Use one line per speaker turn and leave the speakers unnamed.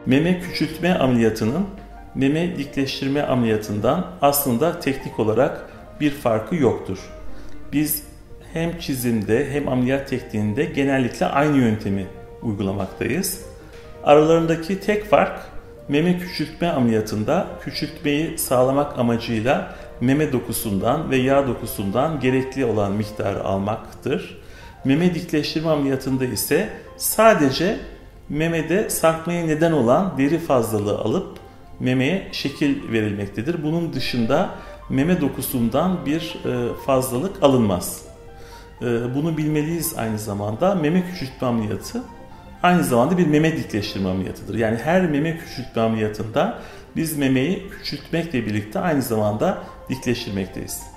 Meme küçültme ameliyatının meme dikleştirme ameliyatından aslında teknik olarak bir farkı yoktur. Biz hem çizimde hem ameliyat tekniğinde genellikle aynı yöntemi uygulamaktayız. Aralarındaki tek fark meme küçültme ameliyatında küçültmeyi sağlamak amacıyla meme dokusundan ve yağ dokusundan gerekli olan miktarı almaktır. Meme dikleştirme ameliyatında ise sadece memede sarkmaya neden olan deri fazlalığı alıp memeye şekil verilmektedir. Bunun dışında meme dokusundan bir fazlalık alınmaz. Bunu bilmeliyiz aynı zamanda. Meme küçültme ameliyatı aynı zamanda bir meme dikleştirme ameliyatıdır. Yani her meme küçültme ameliyatında biz memeyi küçültmekle birlikte aynı zamanda dikleştirmekteyiz.